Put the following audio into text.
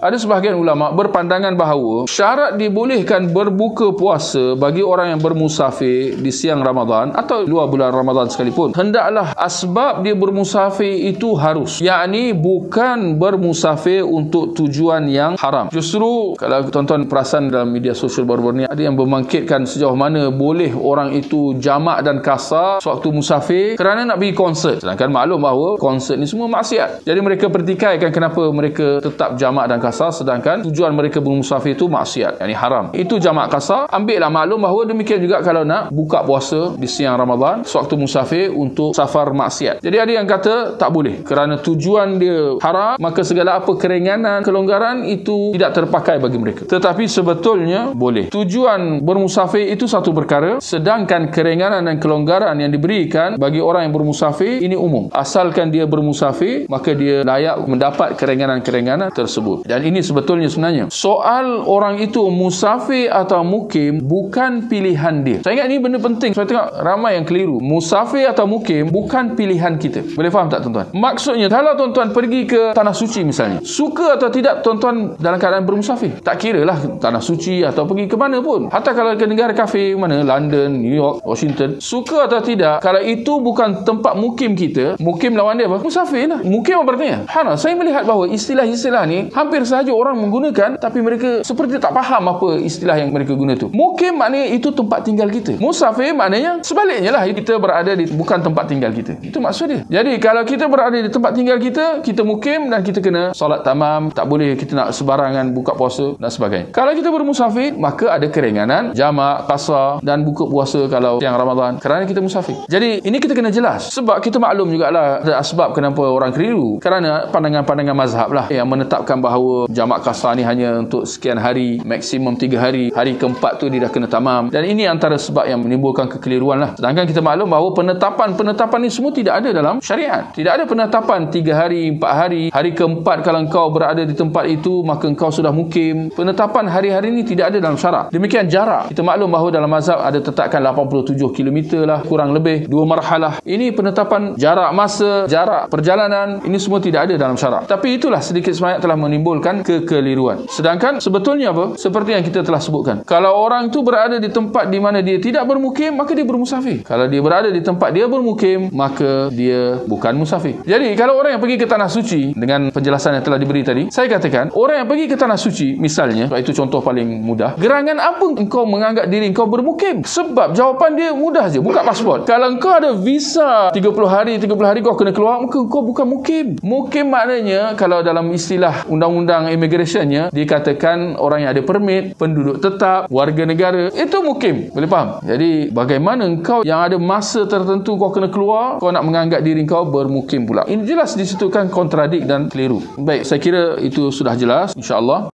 Ada sebahagian ulama berpandangan bahawa syarat dibolehkan berbuka puasa bagi orang yang bermusafir di siang Ramadan atau luar bulan Ramadan sekalipun, hendaklah asbab dia bermusafir itu harus, yakni bukan bermusafir untuk tujuan yang haram. Justru kalau tuan-tuan perasan dalam media sosial baru-baru ni, ada yang membangkitkan sejauh mana boleh orang itu jamak dan kasar sewaktu musafir kerana nak pergi konsert, sedangkan maklum bahawa konsert ni semua maksiat. Jadi mereka pertikaikan kenapa mereka tetap jamak dan kasar sedangkan tujuan mereka bermusafir itu maksiat, yakni haram. Itu jamak kasar. Ambillah maklum bahawa demikian juga kalau nak buka puasa di siang Ramadan sewaktu musafir untuk safar maksiat. Jadi ada yang kata tak boleh kerana tujuan dia haram, maka segala apa keringanan, kelonggaran itu tidak terpakai bagi mereka. Tetapi sebetulnya boleh. Tujuan bermusafir itu satu perkara, sedangkan keringanan dan kelonggaran yang diberikan bagi orang yang bermusafir ini umum. Asalkan dia bermusafir, maka dia layak mendapat keringanan-keringanan tersebut. Dan ini sebetulnya sebenarnya soal orang itu musafir atau mukim bukan pilihan dia. Saya ingat ini benda penting. Saya tengok ramai yang keliru. Musafir atau mukim bukan pilihan kita. Boleh faham tak tuan-tuan? Maksudnya kalau tuan-tuan pergi ke tanah suci misalnya, suka atau tidak tuan-tuan dalam keadaan bermusafir, tak kira lah tanah suci atau pergi ke mana pun, hatta kalau ke negara kafir mana, London, New York, Washington, suka atau tidak, kalau itu bukan tempat mukim kita, mukim lawan dia apa? Musafir lah. Mukim apa artinya? Saya melihat bahawa istilah-istilah ni hampir sahaja orang menggunakan, tapi mereka seperti tak faham apa istilah yang mereka guna tu. Mukim maknanya itu tempat tinggal kita. Musafir maknanya sebaliknya lah, kita berada di bukan tempat tinggal kita. Itu maksud dia. Jadi kalau kita berada di tempat tinggal kita, kita mukim dan kita kena solat tamam, tak boleh kita nak sebarangan buka puasa dan sebagainya. Kalau kita bermusafir, maka ada keringanan, jamak, qasar dan buka puasa kalau siang Ramadan kerana kita musafir. Jadi ini kita kena jelas, sebab kita maklum jugalah ada asbab kenapa orang keliru, kerana pandangan-pandangan mazhab lah yang menetapkan bahawa jamak qasar ni hanya untuk sekian hari, maksimum 3 hari, hari keempat tu dia dah kena tamam, dan ini antara sebab yang menimbulkan kekeliruan lah. Sedangkan kita maklum bahawa penetapan ni semua tidak ada dalam syariat. Tidak ada penetapan 3 hari, 4 hari, hari keempat kalau engkau berada di tempat itu maka engkau sudah mukim. Penetapan hari-hari ini tidak ada dalam syarak. Demikian jarak, kita maklum bahawa dalam mazhab ada tetapkan 87 km lah kurang lebih, 2 marhalah. Ini penetapan jarak masa, jarak perjalanan, ini semua tidak ada dalam syarak. Tapi itulah sedikit sebanyak telah menimbulkan kekeliruan. Sedangkan sebetulnya apa? Seperti yang kita telah sebutkan, kalau orang tu berada di tempat di mana dia tidak bermukim, maka dia bermusafir. Kalau dia berada di tempat dia bermukim, maka dia bukan musafir. Jadi kalau orang yang pergi ke tanah suci, dengan penjelasan yang telah diberi tadi, saya katakan orang yang pergi ke tanah suci misalnya, itu contoh paling mudah, gerangan apa engkau menganggap diri engkau bermukim? Sebab jawapan dia mudah je, buka pasport. Kalau engkau ada visa 30 hari kau kena keluar, maka engkau bukan mukim. Mukim maknanya kalau dalam istilah undang-undang immigrationnya dikatakan orang yang ada permit, penduduk tetap, warga negara, itu mukim. Boleh faham? Jadi bagaimana engkau yang ada masa tertentu kau kena keluar, kau nak menganggap diri kau bermukim pula? Ini jelas di situ kan kontradik dan keliru. Baik, saya kira itu sudah jelas, insya-Allah.